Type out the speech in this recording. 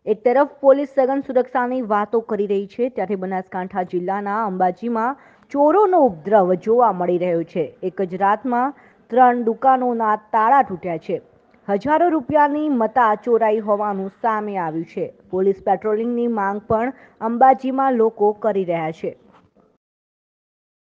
એક તરફ પોલીસ સઘન સુરક્ષાની વાતો કરી રહી છે, ત્યારે બનાસકાંઠા જિલ્લાના અંબાજીમાં ચોરોનો ઉપદ્રવ જોવા મળી રહ્યો છે। એક જ રાતમાં 3 દુકાનોના તાળા તૂટ્યા છે। હજારો રૂપિયાની મતા ચોરાઈ હોવાનું સામે આવ્યું છે। પોલીસ પેટ્રોલિંગની માંગ પણ અંબાજીમાં લોકો કરી રહ્યા છે।